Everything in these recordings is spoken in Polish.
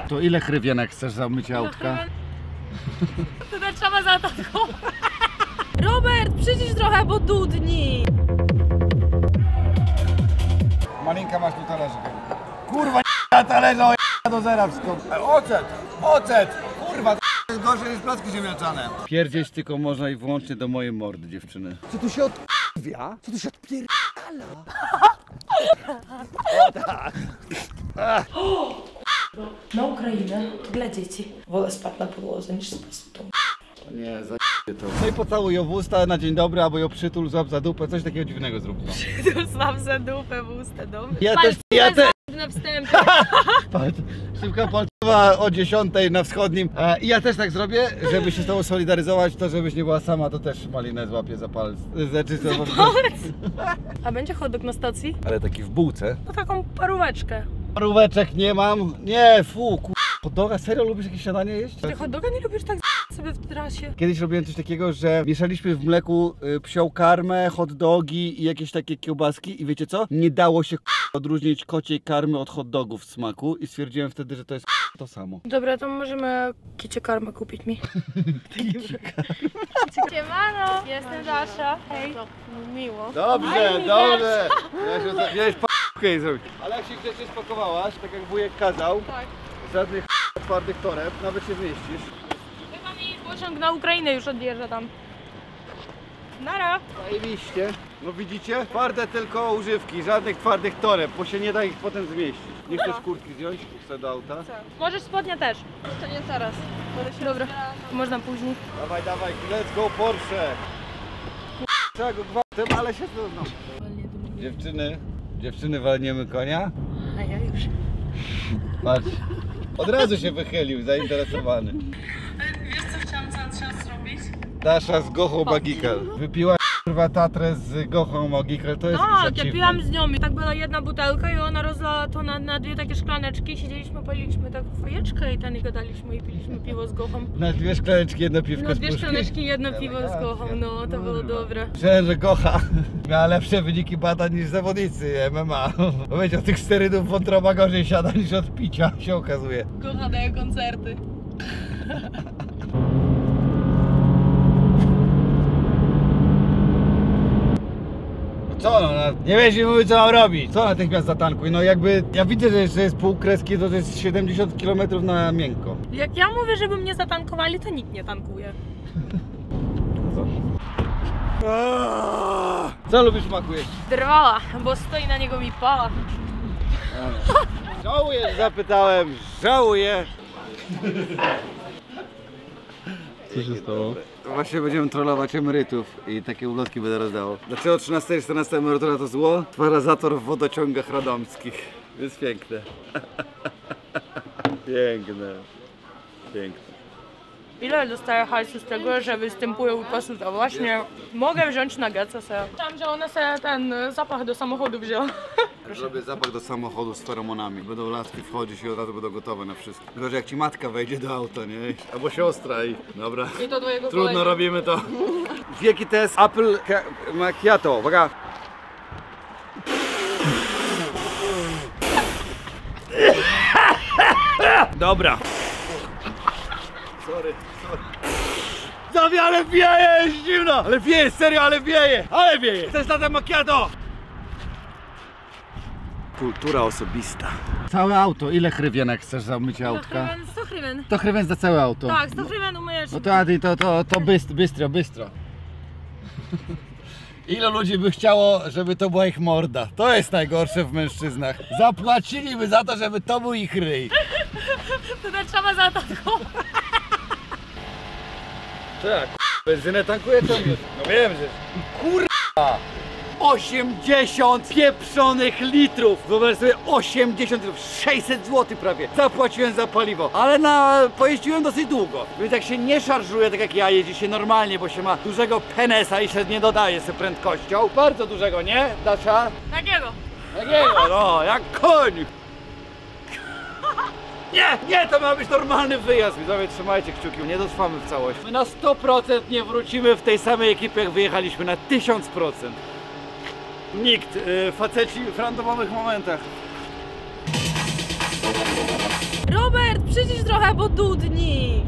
To ile hrywienek chcesz za umycie autka? To tak trzeba za to. Robert, przycisz trochę, bo dudni. Malinka, masz tu talerzyk. Kurwa, na talerza do zera wszystko. Ocet, kurwa, to jest gorsze niż placki ziemniaczane. Pierdzieć tylko można i wyłącznie do mojej mordy, dziewczyny. Co tu się odpia? Co tu się odpierdala? O tak. Na Ukrainę dla dzieci. Wolę spać na podłodze niż spać tu. Nie, za to. No i pocałuj ją w usta na dzień dobry, albo ją przytul, złap za dupę, coś takiego dziwnego zrób. No. Przytul, złap za dupę w usta, dobry. Ja też. Na wstępie. Szybka palcowa o 10 na wschodnim. I ja też tak zrobię, żeby się z tobą solidaryzować, to żebyś nie była sama, to też Malinę złapię za palec. A będzie hot dog na stacji? Ale taki w bułce. No taką paróweczkę. Paróweczek nie mam. Nie, hot doga? Serio lubisz jakieś śniadanie jeść? Ty hot doga nie lubisz tak sobie w trasie? Kiedyś robiłem coś takiego, że mieszaliśmy w mleku psią karmę, hot dogi i jakieś takie kiełbaski i wiecie co? Nie dało się odróżnić kociej karmy od hot dogów w smaku i stwierdziłem wtedy, że to jest to samo. Dobra, to możemy kicie karmę kupić mi. Siemano, jestem Dasza. Hej. Miło. Dobrze, dobrze. Miałeś p***kę i zrobić. Ale jak się grzecznie spakowałaś, tak jak wujek kazał, Tak. żadnych twardych toreb, nawet się zmieścisz. Chyba mi pociąg na Ukrainę już odjeżdża tam. Nara. Zajebiście. No widzicie? Twarde tylko używki, żadnych twardych toreb, bo się nie da ich potem zmieścić. Nie chcesz kurtki zdjąć? Chcę do auta? Możesz spodnia też. To nie teraz. Dobra, można później. Dawaj, dawaj, let's go Porsche! Trzeba go gwałtem, ale się trudno. Dziewczyny walniemy konia? A ja już. Patrz, od razu się wychylił, zainteresowany. Wiesz co chciałam cały czas zrobić? Dasza z Gochą Magical. Wypiła kurwa Tatrę z Gochą Magical, to jest Tak, ja piłam z nią i tak była jedna butelka i ona rozlała to na dwie takie szklaneczki. Siedzieliśmy, paliliśmy tak fajeczkę i gadaliśmy i piliśmy piwo z Gochą. Na dwie szklaneczki, jedno piwko No z dwie puszki. szklaneczki, jedno piwo z Gochą, no to było dobre. Myślałem, że Gocha miała lepsze wyniki badań niż zawodnicy MMA. Bo wiecie, od tych sterydów wątroba gorzej siada niż od picia, się okazuje. Gocha daje koncerty. Co no, nie wiesz i mówi co mam robić. Co natychmiast zatankuj, no jakby ja widzę, że jeszcze jest pół kreski, to jest 70 km na miękko. Jak ja mówię, żeby mnie zatankowali, to nikt nie tankuje. Co lubisz smaku jeść? Drwala, bo stoi na niego mi pała. Żałuję, zapytałem, żałuję. Co się stało? Właśnie będziemy trollować emerytów i takie ulotki będę rozdawał. Dlaczego 13 i 14 emerytura to zło? Parazator w wodociągach radomskich. Jest piękne. Piękne. Piękne. Ile dostaję hajsu z tego, że występuję u pasuta? Właśnie mogę wziąć nuggetsa sobie. Tam, że ona sobie ten zapach do samochodu wzięła. Zrobię zapach do samochodu z feromonami. Będą laski wchodzić i od razu będą gotowe na wszystko. Tylko, że jak ci matka wejdzie do auta, nie? Albo siostra i... Dobra. I to do jego Trudno kolegi. robimy to. Wielki test Apple Macchiato. Uwaga. Dobra. Sorry. Zawie, ale wieje, jest zimno! Ale wieje, serio, ale wieje! Ale wieje! To jest latte macchiato! Kultura osobista. Całe auto, ile hrywienek chcesz za umycie autka? 100 hrywien. To hrywien za całe auto. Tak, 100 hrywien umyjesz. No to Adi, to bystro. Ile ludzi by chciało, żeby to była ich morda? To jest najgorsze w mężczyznach. Zapłaciliby za to, żeby to był ich ryj. To tak trzeba zatankować. Tak, benzynę tankuje to już. No wiem, że... Kurwa! 80 pieprzonych litrów! Wyobraź sobie, 80 litrów, 600 zł prawie zapłaciłem za paliwo, ale pojeździłem dosyć długo, więc jak się nie szarżuje tak jak ja, jeździ się normalnie, bo się ma dużego penesa i się nie dodaje z prędkością. Bardzo dużego, nie, Dasza? Takiego. Takiego, no, jak koń! Nie, to ma być normalny wyjazd. Widzowie, trzymajcie kciuki, nie dotrwamy w całości. My na 100% nie wrócimy w tej samej ekipie, jak wyjechaliśmy, na 1000%. Nikt, faceci w randomowych momentach. Robert, przycisz trochę, bo dudni.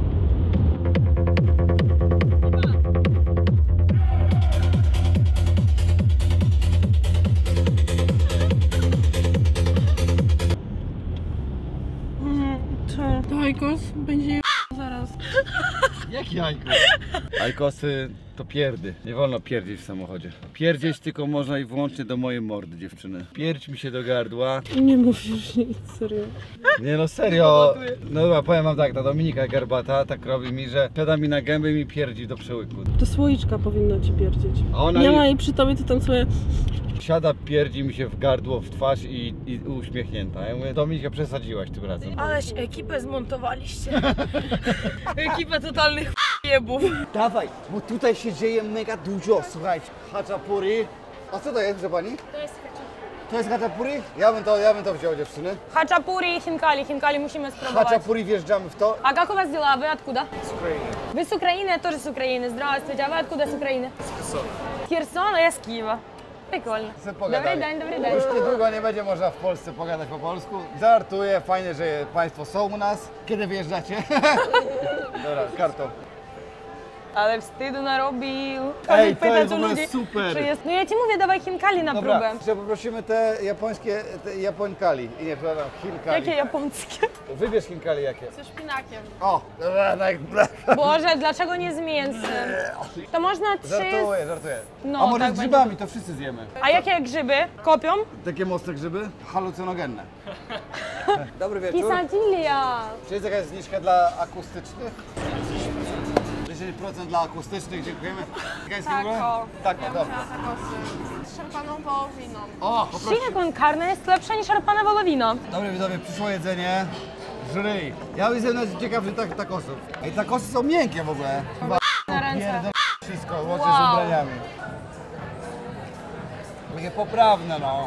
Dajkos będzie zaraz. Jaki Ajkos? Ajkosy to pierdy. Nie wolno pierdzieć w samochodzie. Pierdzieć tylko można i wyłącznie do mojej mordy, dziewczyny. Pierdź mi się do gardła. Nie musisz nic, serio. Nie no serio. No chyba powiem wam tak, ta Dominika Garbata tak robi mi, że siada mi na gębę i mi pierdzi do przełyku. To słoiczka powinno ci pierdzieć. A ona Nie mi ma jej przy tobie, to tam sobie... siada, pierdzi mi się w gardło, w twarz i uśmiechnięta. Ja mówię, Dominika, przesadziłaś tym razem. Aleś ekipę zmontowaliście. Ekipę totalnych jebów. Dawaj, bo tutaj się dzieje mega dużo, słuchajcie. Haczapuri. A co to jest, proszę pani? To jest haczapuri? Ja bym to wziął, dziewczyny. Хачапури и хинкали musimy spróbować. Haczapuri, wjeżdżamy w to. А как у вас дела? Вы откуда? Z Ukrainy. Вы с Украины? Я тоже с Украины. Здравствуйте. А вы откуда с Украины? С Херсона. С Херсона? Я с Киева. Прикольно. Sobie Dobry pogadali. dzień, dobry dzień. Już niedługo nie będzie można w Polsce pogadać po polsku. Żartuję, fajnie, że państwo są u nas. Kiedy wyjeżdżacie? Dobra, kartą. Ale wstydu narobił. Ej, Pyta to jest w tu ogóle ludzi, super. czy jest... No ja ci mówię, dawaj chinkali na Dobra, próbę. że poprosimy te japońskie, te japońkali. I nie, przepraszam, chinkali. Jakie japońskie? Wybierz chinkali jakie. Ze szpinakiem. O, dobra, Boże, dlaczego nie z mięsem? To można trzy... Żartuję. No, A może tak z grzybami, to wszyscy zjemy. A jakie grzyby? Kopią? Takie mocne grzyby? Halucynogenne. Dobry wieczór. Quesadilla. Czy jest jakaś zniżka dla akustycznych? 10% dla akustycznych, dziękujemy. Tak, dobra. Z szarpaną wołowiną. O, poproszę. Świnia con carne jest lepsza niż szarpana wołowina. Dobry widzowie, przyszło jedzenie. Żryj. Ja jestem ciekawy takosów. Ej, takosy są miękkie w ogóle. Chyba Na ręce. pierdolę wszystko, łącznie z Wow. ubraniami. Takie poprawne, no.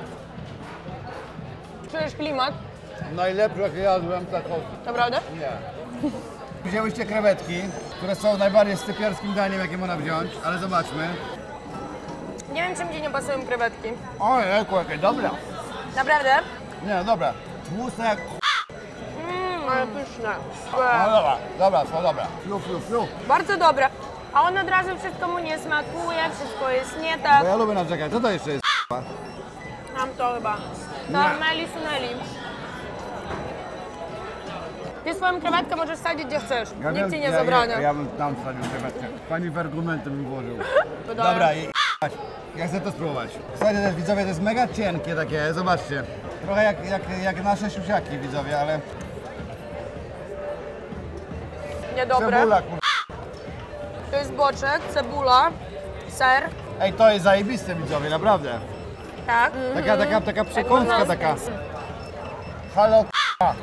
Czujesz klimat? Najlepsze jakie jadłem takosy. Naprawdę? Nie. Wzięłyście krewetki, które są najbardziej stypiarskim daniem, jakie można wziąć, ale zobaczmy. Nie wiem, czy mi nie pasują krewetki. Ojejku, jakie dobre. Naprawdę? Nie, no dobra. Tłuste jak... Ale pyszne. No dobra, są dobra. Fiu. Bardzo dobre. A on od razu wszystko mu nie smakuje, wszystko jest nie tak. Bo ja lubię narzekać. Co to jeszcze jest? Mam to chyba. Tornelli sunelli. Ty swoją krewetkę możesz sadzić gdzie chcesz. Nikt ci nie zabrania. Ja bym tam wsadził krewetkę. Pani w argumenty bym włożył. Wydaje. Dobra, ja chcę to spróbować. Słuchajcie, te widzowie, to jest mega cienkie takie, zobaczcie. Trochę jak nasze siusiaki, widzowie, ale... Niedobre. Cebula, kur... To jest boczek, cebula, ser. Ej, to jest zajebiste, widzowie, naprawdę. Tak. Taka przekąska taka. Halo, k***a.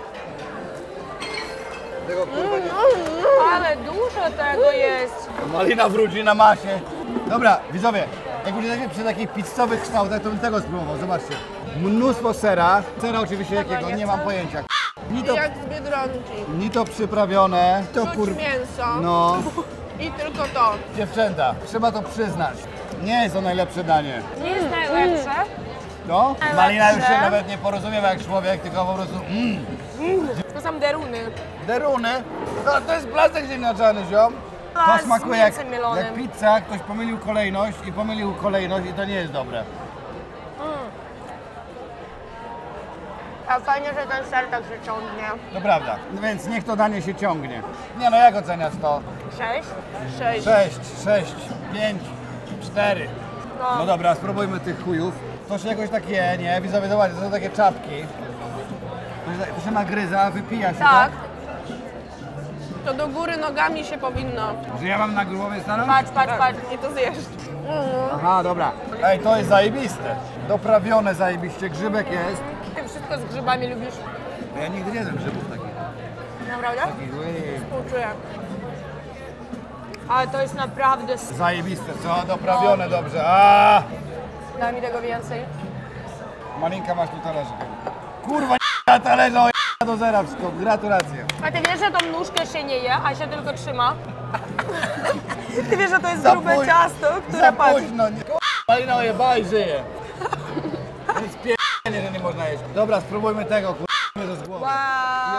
Tego kurwa nie... Ale dużo tego jest. Malina wróci na masie. Dobra, widzowie, jak będziecie przy takich pizzowych kształtach, to bym tego spróbował, zobaczcie. Mnóstwo sera, oczywiście jakiego, nie mam pojęcia. Ni to, Jak z Biedronki. ni to przyprawione, to Czuć kur... mięso. No, I tylko to. dziewczęta, trzeba to przyznać. Nie jest to najlepsze danie. Nie jest najlepsze. No, Malina już się Najlepsze. nawet nie porozumiewa jak człowiek, tylko po prostu To są deruny. deruny. To jest placek ziemniaczany, ziom. To z smakuje jak mięsem mielonym. pizza, ktoś pomylił kolejność i to nie jest dobre. A fajnie, że ten ser tak się ciągnie. To prawda, no więc niech to danie się ciągnie. Nie no, jak oceniasz to? 6? 6, 5, 4. No dobra, spróbujmy tych chujów. To się jakoś tak je, nie? Widzowie, zobaczcie, to są takie czapki. To się nagryza, wypija się, Tak. To do góry nogami się powinno. Że ja mam na głowie stanąć? Patrz. I to zjesz. Aha, dobra. Ej, to jest zajebiste. Doprawione zajebiście, grzybek jest. Ty wszystko z grzybami lubisz. Ja nigdy nie jadłem grzybów takich. Naprawdę? Uczuję. Ale to jest naprawdę... Zajebiste, co? Doprawione dobrze. A! Daj mi tego więcej. Malinka, masz tu talerzyk. Kurwa, na talerza, do zera wszystko. Gratulacje. A ty wiesz, że tą nóżkę się nie je, a się tylko trzyma? Ty wiesz, że to jest Za grube późno. ciasto, Za które patrz. późno. Malina ojeba i żyje. To jest pierdolenie, że nie można jeść. Dobra, spróbujmy tego, kurwa, to z głowy. Wow.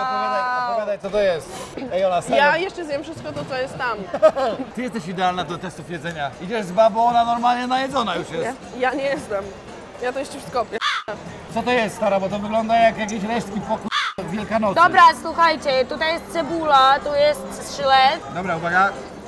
Gadaj, co to jest? Ej, ona serio. Ja jeszcze zjem wszystko to, co jest tam. Ty jesteś idealna do testów jedzenia. Idziesz z babą, ona normalnie najedzona już jest. Ja nie jestem. Ja to jeszcze wszystko pier... Co to jest, stara? Bo to wygląda jak jakieś resztki po Wielkanocy. Dobra, słuchajcie, tutaj jest cebula, tu jest szlet. Dobra, uwaga.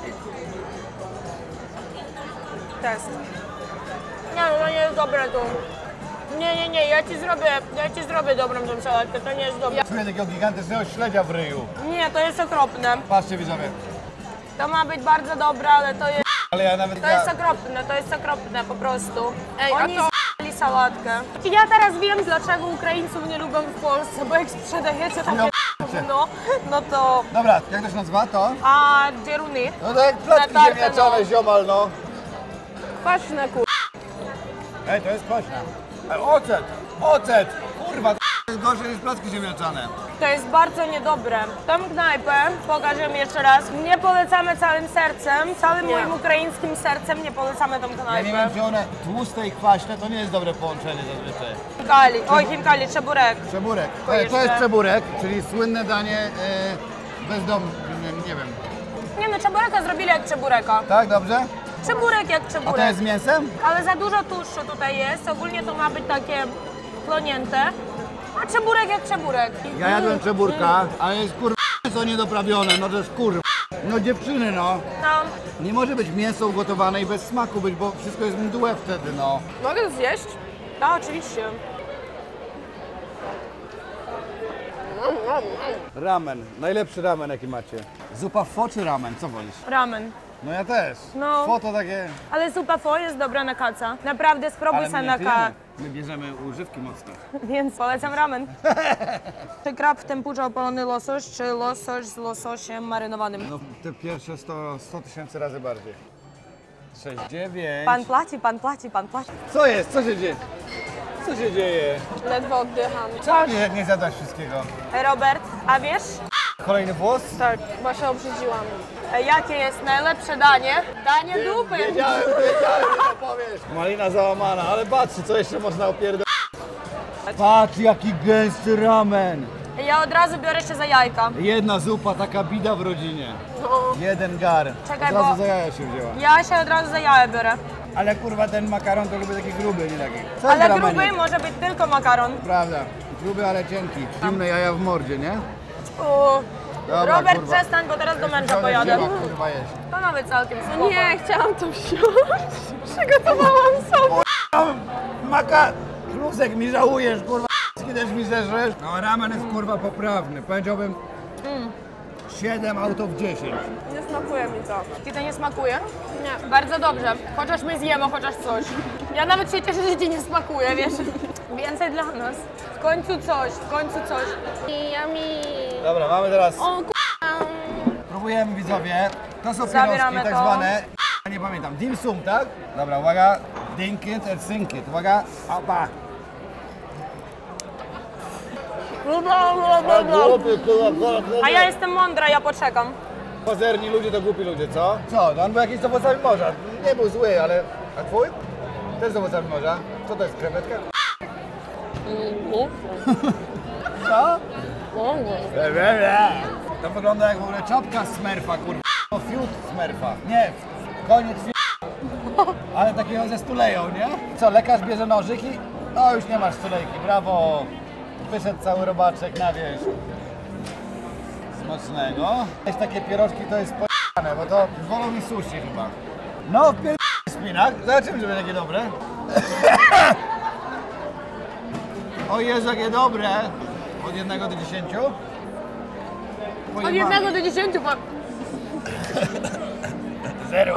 Test. Nie, no nie jest dobre tu. Nie, ja ci zrobię dobrą tą sałatkę, to nie jest dobre. Czuję takiego gigantycznego śledzia w ryju. Nie, to jest okropne. Patrzcie, widzowie. To ma być bardzo dobre, ale to jest... Ale ja nawet... To jest okropne po prostu. Ej, a Oni to- z***li sałatkę. Ja teraz wiem, dlaczego Ukraińców nie lubią w Polsce, bo jak sprzedajecie takie no to... Dobra, jak to się nazywa, to? A dzieruny? No to jak placki Latarkę, ziemniaczane, no. ziomal, no. Kwaśne kur... Ej, to jest kwaśne. Ej, ocet! Ocet! Kurwa, to jest gorsze niż placki ziemniaczane. To jest bardzo niedobre. Tą knajpę, pokażemy jeszcze raz, nie polecamy całym sercem, całym moim ukraińskim sercem nie polecamy tą Ja knajpę. nie wiem, czy one tłuste i kwaśne, to nie jest dobre połączenie zazwyczaj. Hinkali, oj hinkali, czeburek. Przeburek. To To jeszcze. jest przeburek, czyli słynne danie bezdomne, nie wiem. Nie no, czebureka zrobili jak czebureka. Tak, dobrze? Czeburek jak A czeburek. to jest z mięsem? Ale za dużo tłuszczu tutaj jest, ogólnie to ma być takie plonięte. A czeburek jak czeburek. Ja jadłem przeburka, ale jest kurwa co niedoprawione, no to jest kurwa. No dziewczyny, no. No, Nie może być mięso ugotowane i bez smaku być, bo wszystko jest mdłe wtedy, no. Mogę to zjeść? to oczywiście. Ramen, najlepszy ramen jaki macie. Zupa fo czy ramen, co wolisz? Ramen. No ja też. No. Fo to takie... Ale zupa pho jest dobra na kaca. Naprawdę spróbuj Ale sobie my na nie kaca. pijemy. My bierzemy używki mocne. Więc polecam ramen. Czy krab w tempurze opalony łosoś, czy łosoś z łososiem marynowanym? No te pierwsze 100 tysięcy razy bardziej. 6,9. Pan płaci, pan płaci, pan płaci. Co jest? Co się dzieje? Co się dzieje? Ledwo oddycham. Czemu nie zjadłaś wszystkiego? Robert, a wiesz, Kolejny włos? Tak, chyba się obrzydziłam. jakie jest najlepsze danie? Danie dupy. Wiedziałem, że to powiesz. Malina załamana, ale patrzcie, co jeszcze można opierdolić. Patrz, jaki gęsty ramen. Ja od razu biorę się za jajka. Jedna zupa, taka bida w rodzinie. Jeden gar. Czekaj, Od razu bo- za jaja się wzięła. Ja się od razu za jaja biorę. Ale kurwa, ten makaron to lubię taki gruby, nie taki. Co Ale jest w ramenie? gruby może być tylko makaron. Prawda. Gruby, ale cienki. Zimne jaja w mordzie, nie? Dobra, Robert, kurwa. przestań, bo teraz do męża Wziąłem pojadę. wzięła, kurwa jeść. To nawet całkiem spoko. Nie, chciałam to wziąć. Przygotowałam sobie. Maka! Klusek mi żałujesz, kurwa. Też mi zeżresz. No ramen jest kurwa poprawny. Powiedziałbym 7 out of 10. Nie smakuje mi to. Ci to nie smakuje? Nie. Bardzo dobrze. Chociaż my zjemy chociaż coś. Ja nawet się cieszę, że ci nie smakuje, wiesz? Więcej dla nas. W końcu coś, w końcu coś. Yummy. Dobra, mamy teraz. O Próbujemy, widzowie. To są Zabieramy pierożki tak to. zwane. Ja nie pamiętam. Dim sum, tak? Dobra, uwaga. Dink it and sink it. Uwaga. Opa. A ja jestem mądra, ja poczekam. Pazerni ludzie to głupi ludzie, co? Co? No on był jakiś z owocami morza. Nie był zły, ale... A twój? Też z owocami morza. Co to jest, krewetka? Co? To wygląda jak w ogóle czapka Smurfa, kurwa. To fiut Smurfa. Nie, koniec ale takiego ze stuleją, nie? Co, lekarz bierze nożyk i... O, już nie masz stulejki, brawo. Wyszedł cały robaczek na wieś. Smacznego. Jest takie pierożki, to jest p***ane, bo to wolą mi sushi chyba. No, w szpinak. Zobaczymy, że będzie takie dobre. O Jezu, jakie dobre. Od 1 do 10? Od 1 do 10 mam. 0.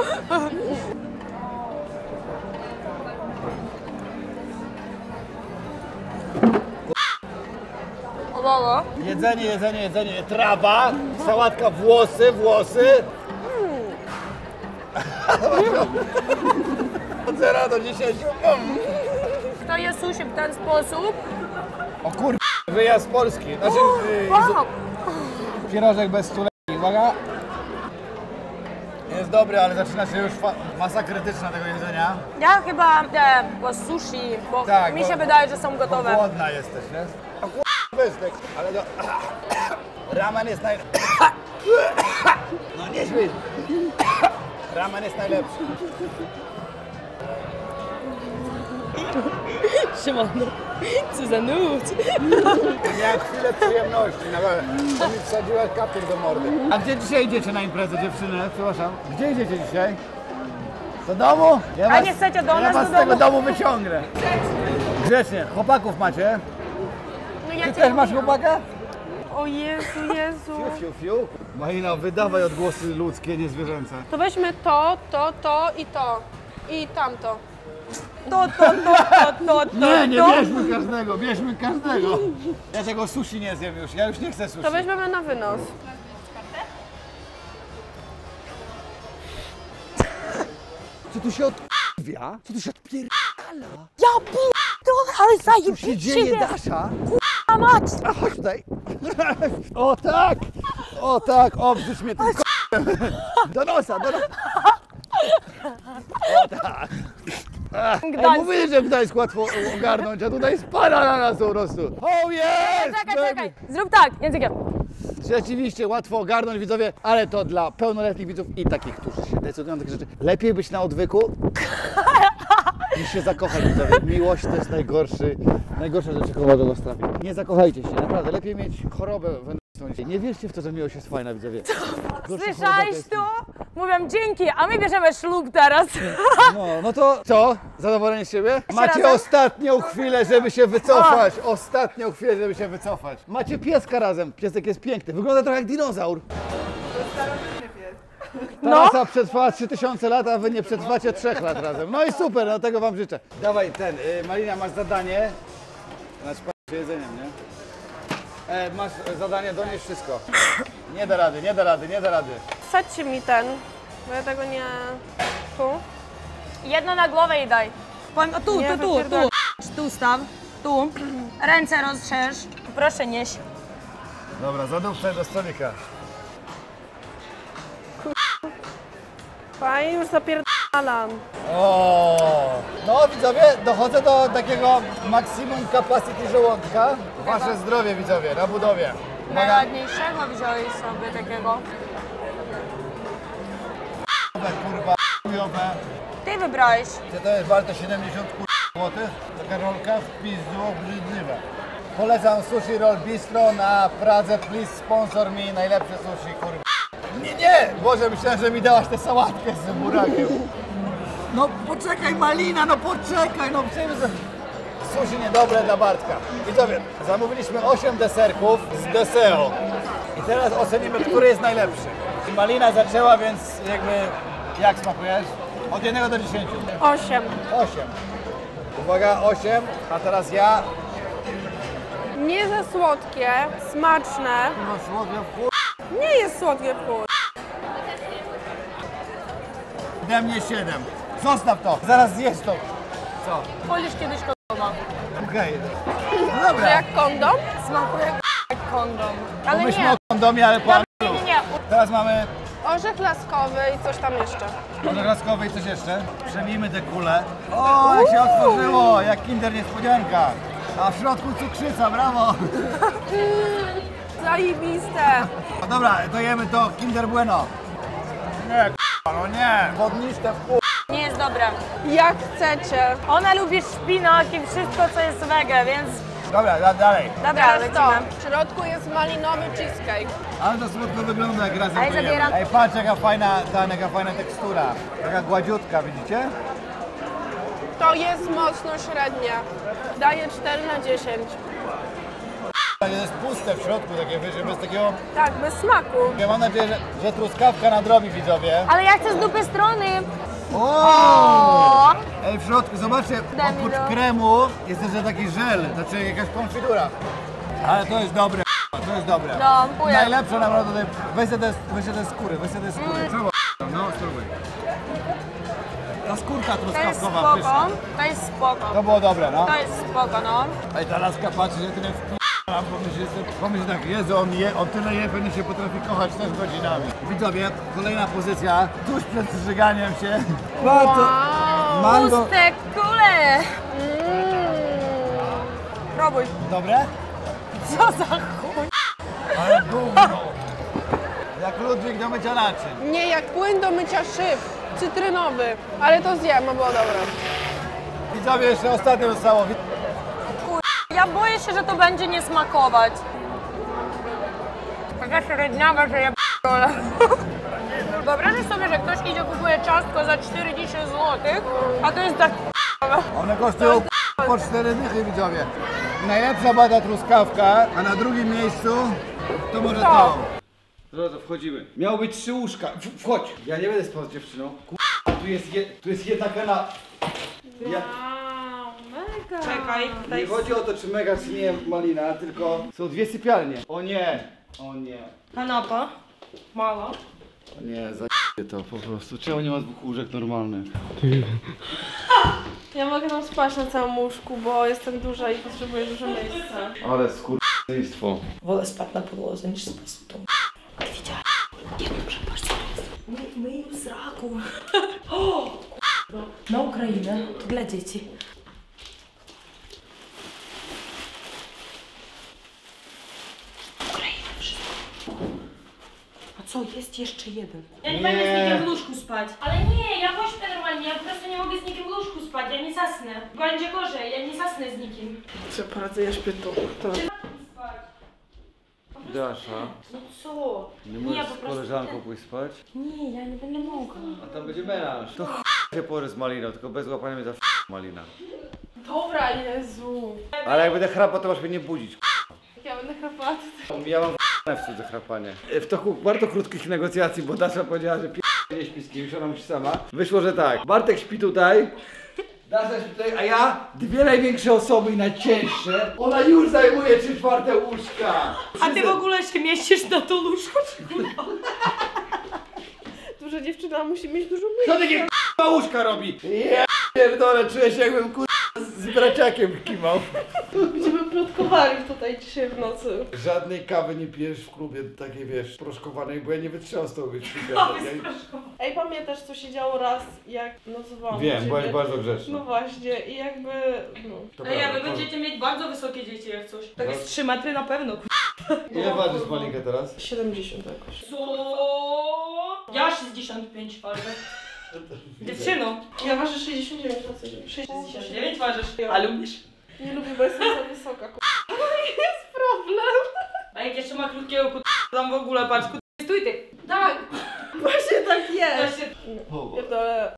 Owoło. Jedzenie, jedzenie, jedzenie. Trawa, sałatka, włosy, włosy. Od 0 do 10. Kto je sushi w ten sposób? O kur... Wyjazd z Polski. Znaczy, Wow. pierożek bez stuleki. Uwaga. Jest dobry, ale zaczyna się już masa krytyczna tego jedzenia. Ja chyba po sushi, bo Tak, mi bo- się wydaje, że są Bo gotowe. głodna jesteś, nie? O kur... wystek, ale to... Ramen jest No nie śmiej. Ramen jest najlepszy. Siemano, co za nut. Miałem chwilę przyjemności, naprawdę. To mi wsadziła kaptur do mordy. A gdzie dzisiaj idziecie na imprezę, dziewczyny? Przepraszam. Gdzie idziecie dzisiaj? Do domu? A nie chcecie do nas Ja was do z tego domu? domu wyciągnę. Grzecznie. Chłopaków macie? No ja Ty cię też masz lubię. chłopaka? O Jezu, Jezu. Fiu, fiu, fiu. Malina, wydawaj odgłosy ludzkie, nie zwierzęce. To weźmy to i to. I tamto. To. Nie bierzmy każdego, bierzmy każdego. Ja tego sushi nie zjem już, ja już nie chcę sushi. To weźmiemy na wynos. Co tu się odpia? Co tu się odpierdala? Ja pierdolę, ale Co się dzieje, Dasza? A mać! A chodź tutaj. O tak! O tak, obrzuć mnie tym Do nosa, do nosa. O tak! Ej, mówili, że Gdańsk łatwo ogarnąć, a tutaj spada na nas po prostu. O jest! Czekaj. Zrób tak, językiem. Rzeczywiście łatwo ogarnąć, widzowie, ale to dla pełnoletnich widzów i takich, którzy się decydują na takie rzeczy. Lepiej być na odwyku niż się zakochać, widzowie. Miłość to jest najgorsza rzecz, jaką mogę was trafić. Nie zakochajcie się, naprawdę. Lepiej mieć chorobę wewnętrzną. Nie wierzcie w to, że miłość jest fajna, widzowie. Gorsza choroba Słyszałeś jest- to? Mówią dzięki, a my bierzemy ślub teraz. No to co? Zadowoleni z siebie? Macie razem? ostatnią chwilę, żeby się wycofać. Ostatnią chwilę, żeby się wycofać. Macie pieska razem. Piesek jest piękny. Wygląda trochę jak dinozaur. Trasa przetrwała 3000 lat, a wy nie przetrwacie 3 lat razem. No i super, no tego wam życzę. Dawaj Malina, masz zadanie. Znaczy jedzeniem, nie? Masz zadanie donieść wszystko. Nie da rady. Wsadźcie mi ten, bo ja tego nie... Tu? Jedno na głowę i daj. Powiem, o tu. Nie, wypierdolę. Tu staw, tu. Ręce rozszerz. Proszę nieś. Dobra, zadupcaj do stolika. Fajnie, już zapierdalam. O, no widzowie, dochodzę do takiego maksimum capacity żołądka. Wasze zdrowie, widzowie, na budowie. Uwaga, Najładniejszego wziąłeś sobie takiego. kurwa, chujowe. Ty wybrałeś. Czy to jest warte 70 złotych? Taka rolka w pizdu obrzydliwe. Polecam Sushi Roll Bistro na Pradze, please sponsor mi najlepsze sushi, kurwa. Nie! Boże, myślałem, że mi dałaś tę sałatkę z burakiem. No poczekaj, Malina, no poczekaj, no przecież... Sushi niedobre dla Bartka. Widzowie, zamówiliśmy 8 deserków z Deseo. I teraz ocenimy, który jest najlepszy. Malina zaczęła, więc jakby... Jak smakujesz? Od 1 do 10. 8. 8. Uwaga, 8. A teraz ja. Nie za słodkie, smaczne. No słodkie w chuj. Nie jest słodkie w chuj. Ode mnie 7. Zostaw to. Zaraz zjesz to. Co? Polisz kiedyś kondoma. Okej. No Że dobra. jak kondom? Smakuje jak kondom. Ale Pomyślmy nie. o kondomie, ale po Nie. Teraz mamy Orzech laskowy i coś tam jeszcze. odgłaskowe i coś jeszcze. Przemijmy te kule. O, jak się otworzyło, jak Kinder niespodzianka. A w środku cukrzyca, brawo. Zajebiste. No dobra, to jemy to Kinder Bueno. Nie, no nie. Wodniste w chuj. Nie jest dobre. Jak chcecie. Ona lubi szpinak i wszystko, co jest wege, więc... Dobra, dalej. Dobra, Teraz to. lecimy. W środku jest malinowy cheesecake. Ale to słodko wygląda, jak razem A ja to jemy. zabieram. Ej, patrz jaka fajna tekstura. Taka gładziutka, widzicie? To jest mocno średnie. Daję 4 na 10. Jest puste w środku, takie wiecie, bez takiego... Tak, bez smaku. Ja mam nadzieję, że truskawka nadrobi, widzowie. Ale ja chcę z dupy strony. O! Ej, w środku, zobaczcie, Daj mi oprócz to. kremu jest jeszcze taki żel, znaczy jakaś konfitura. Ale to jest dobre, to jest dobre. No, dziękuję. Najlepsze naprawdę tutaj, weź te skóry. No, spróbuj. Ta skórka To jest truskawkowa, spoko. pyszna. To jest spoko. To było dobre, no. To jest spoko, no. Ej, ta laska patrzy, że tyle wp***am, pomyśl tak, Jezu, on tyle je, pewnie się potrafi kochać też godzinami. Widzowie, kolejna pozycja, tuż przed zżyganiem się. Mango. Puste kule. Próbuj. Dobre? Co za chuj? Ale gówno. Jak Ludwik do mycia naczyń. Nie, jak płyn do mycia szyb. Cytrynowy. Ale to zjem, bo było dobre. Widzowie, jeszcze ostatnie zostało. Ja boję się, że to będzie nie smakować. Taka średniawa, że ja p***dolę. Wyobrażasz sobie, że ktoś idzie, kupuje ciastko za 40 zł, a to jest tak One kosztują po 4 dychy, widzowie. Najlepsza bada truskawka, a na drugim miejscu to może to. Drodzy, wchodzimy. Miało być 3 łóżka. Wchodź. Ja nie będę spał z dziewczyną. Tu jest jedna kanapa. Ja... Czekaj, Nie chodzi o to, czy mega, czy nie malina, tylko są 2 sypialnie. O nie. O nie. kanapa. Mała. O nie, za to po prostu. Czemu nie ma 2 łóżek normalnych? Ja mogę tam spać na całym łóżku, bo jestem duża i potrzebuję dużo miejsca. Ale skurwyństwo. Wolę spać na podłodze niż spać z tą. Ty widziałaś? Jedną przepaść, co jest? Myj z raku. Na Ukrainę, to dla dzieci. Ukraina, wszystko. A co, jest jeszcze jeden. Ja nie będę z nikim w łóżku spać. Ale nie, ja pośpię normalnie, ja po prostu nie mogę z nikim w łóżku spać, ja nie zasnę. Będzie gorzej, ja nie zasnę z nikim. Co poradzę, ja śpię tu. To. Dasza, No co? nie ja możesz po z prostu koleżanką pójść spać? Nie, ja nie będę mogła. A tam będzie melanż. To się pory z maliną, tylko bez łapania mnie za malina. Dobra, Jezu. Ale jak będę chrapał, to masz mnie nie budzić. Jak ja będę chrapała, to Ja mam w cudze chrapanie. W toku bardzo krótkich negocjacji, bo Dasza powiedziała, że nie śpi z kimś, ona musi sama. Wyszło, że tak, Bartek śpi tutaj, Dasza śpi tutaj, a ja 2 największe osoby i najcięższe. Ona już zajmuje 3/4 łóżka. A ty w ogóle się mieścisz na to łóżko? duża dziewczyna musi mieć dużo Co miejsca. takie k***a łóżka robi? Ja pierdolę, czuję się jakbym z braciakiem kimał. Będziemy plotkowali tutaj dzisiaj w nocy. Żadnej kawy nie pijesz w klubie takiej, wiesz, proszkowanej, bo ja nie wytrzymam z tobą być świadom. Ej, pamiętasz, co się działo raz, jak nocowałam Wiem, u ciebie? byłaś bardzo grzeczna. No właśnie, i jakby, no. To Ej, a wy prawda. będziecie mieć bardzo wysokie dzieci jak coś. Tak No. jest 3 metry na pewno. Ile ważysz malinkę teraz? 70 jakoś. Co? Ja 65 ważę. Dziewczyno, Ja ważę 69 na co dzień. 69 ważysz. A lubisz? Nie lubię, bo jestem za wysoka. Jest problem. A jak jeszcze ma krótkiego tam w ogóle, patrz, stój ty. Tak. Właśnie tak jest. Właśnie. Pierdolę.